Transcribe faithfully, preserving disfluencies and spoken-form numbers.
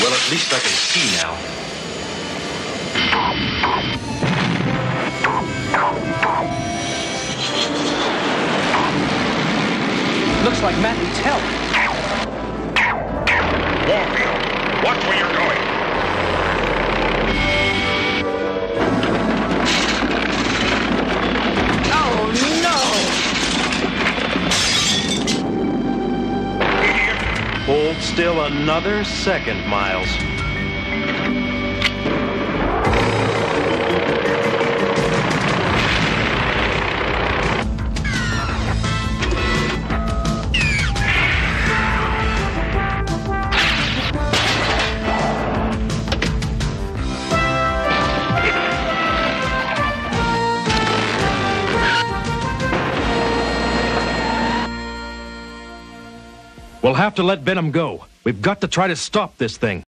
Well, at least I can see now. Looks like Matt needs help. Warfield, watch where you're going. Oh, no! Idiot. Hold still another second, Miles. We'll have to let Venom go. We've got to try to stop this thing.